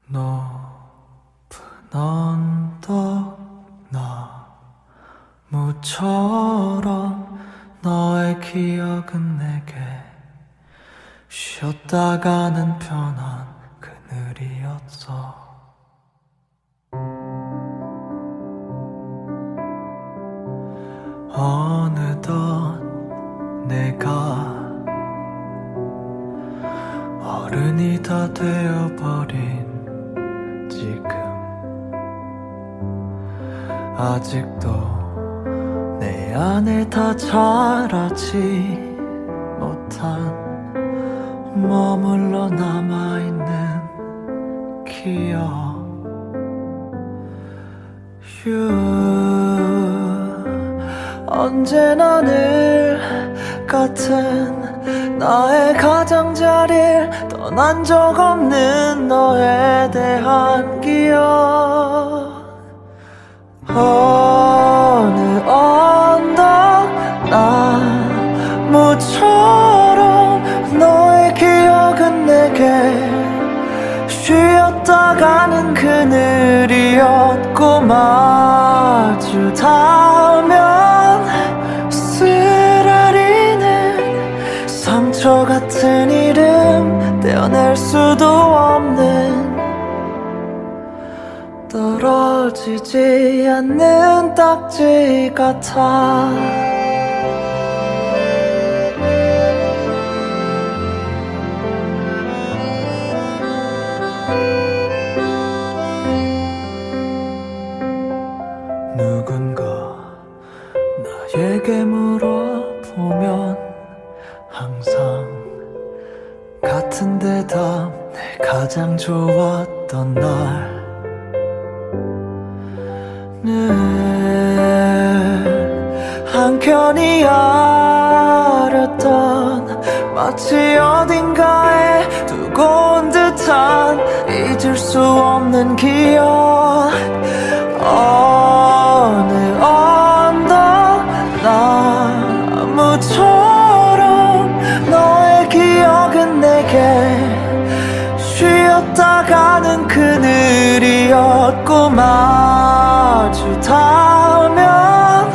높은 언덕 나무처럼 너의 기억은 내게 쉬었다 가는 편한 그늘이었어. 어느덧 내가 어른이 다 되어버린 지금 아직도 내 안에 다 자라지 못한 머물러 남아있는 기억. 언제나 늘 같은 나의 가장자리를 떠난 적 없는 너에 대한 기억. 어느 언덕 나무처럼 너의 기억은 내게 쉬었다 가는 그늘이었고 마주 닿으면 쓰라리는 상처 같은 이름 떼어낼 수도 없는 떨어지지 않는 딱지 같아. 누군가 나에게 물어보면 항상 같은 대답. 내 가장 좋았던 날 늘 한켠이 아렸던 마치 어딘가에 두고 온 듯한 잊을 수 없는 기억. 어느 언덕 나무처럼 너의 기억은 내게 쉬었다 가는 그늘이었고 마주 닿으면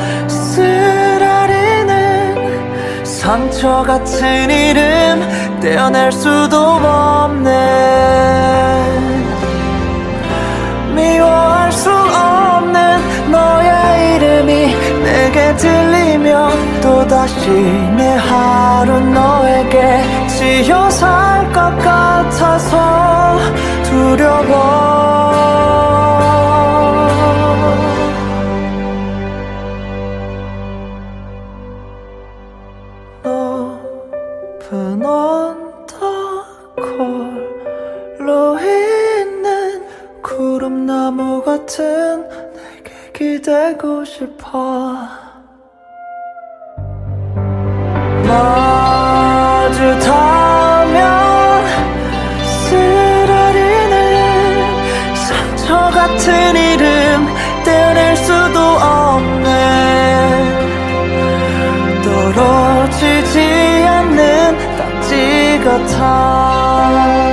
쓰라리는 상처 같은 이름 떼어낼 수도 없는 미워할 수 없는 너의 이름이 내게 들리면 또다시 내 하루는 너에게 지어 살 것 같아서 두려워. 높은 언덕 홀로 있는 구름나무 같은 내게 기대고 싶어. 마주 닿으면 쓰라리는 상처 같은 이름 떼어낼 수도 없는 떨어지지 않는 딱지 같아.